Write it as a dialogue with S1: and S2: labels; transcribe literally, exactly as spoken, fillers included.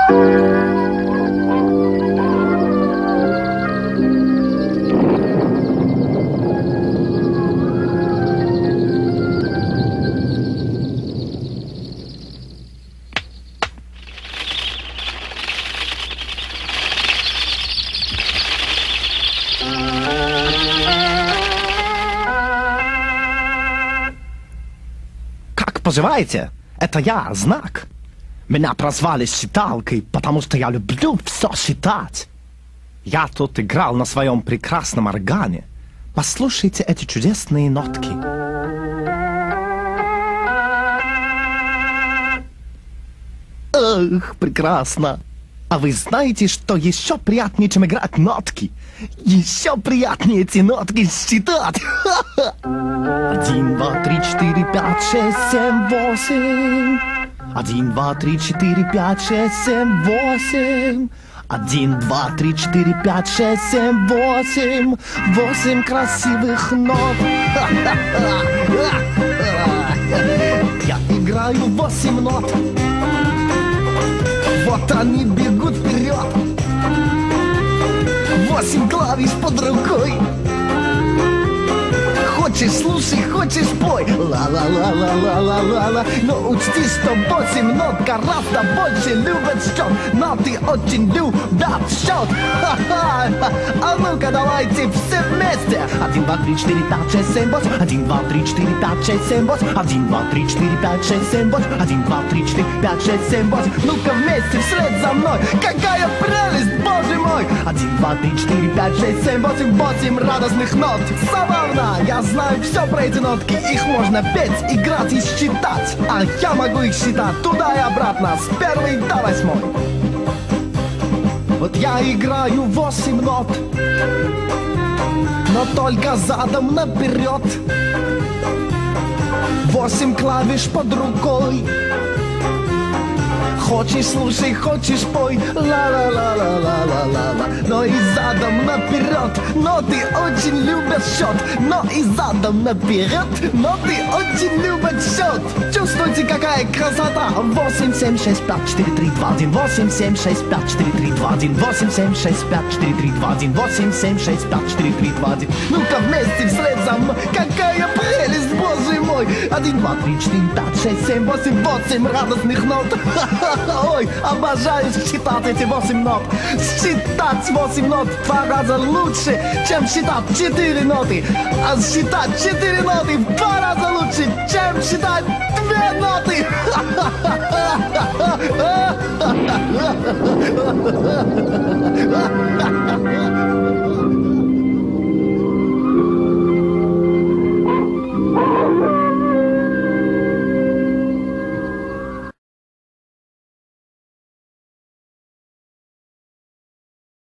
S1: Поживаете? Это я, Знак. Меня прозвали считалкой, потому что я люблю все считать. Я тут играл на своем прекрасном органе. Послушайте эти чудесные нотки. Эх, прекрасно. А вы знаете, что еще приятнее, чем играть нотки? Еще приятнее эти нотки считать. Один, два, три, четыре, пять, шесть, семь, восемь. Один, два, три, четыре, пять, шесть, семь, восемь. Один, два, три, четыре, пять, шесть, семь, восемь. Восемь красивых нот. Я играю восемь нот. Вот они бегут вперед. Восемь клавиш под рукой. Хочешь слушай, хочешь пой. Ла-ла-ла-ла-ла-ла-ла. Но учти, что восемь нот гораздо больше любят счет. Ноты очень любят счет. Ха-ха. А ну-ка давайте все вместе. Один, два, три, четыре, пять, шесть, семь, восемь. Один, два, три, четыре, пять, шесть, семь, восемь. Один, два, три, четыре, пять, шесть, семь, восемь. Один, два, три, четыре, пять, шесть, семь, восемь. Ну-ка вместе вслед за мной. Какая прелесть, боже мой. Один, два, три, четыре, пять, шесть, семь, восемь. Восемь радостных нот. Забавно, я знаю все про эти нотки. Их можно петь, играть и считать. А я могу их считать туда и обратно, с первой до восьмой. Вот я играю восемь нот, но только задом наперед. Восемь клавиш под рукой. Хочешь слушай, хочешь пой. Ла-ла-ла-ла-ла-ла-ла. Но и задом наперед. Ноты очень любят счет. Но и задом наперед. Ноты очень любят счет. Чувствуйте, какая красота. Восемь, семь, шесть, пять, четыре, три, два, один. Восемь, семь, шесть, пять, четыре, три, два, один. Восемь, семь, шесть, пять, четыре, три, два, один. Восемь, семь, шесть, пять, четыре, три, два, один. Ну-ка вместе вслед за мной. Какая прелесть, боже мой. Один, два, три, четыре, пять, шесть, семь, восемь. Восемь радостных нот. Ой, обожаю считать эти восемь нот. Считать восемь нот в два раза лучше, чем считать четыре ноты. А считать четыре ноты в два раза лучше, чем считать две ноты.